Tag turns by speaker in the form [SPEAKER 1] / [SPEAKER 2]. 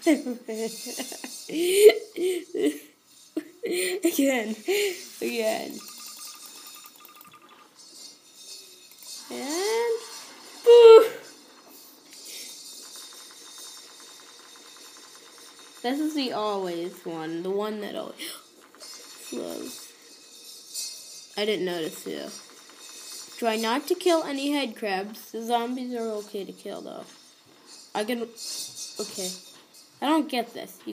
[SPEAKER 1] Again. And boo! This is the always one, the one that always flows. I didn't notice you. Try not to kill any head crabs. The zombies are okay to kill though. Okay. I don't get this.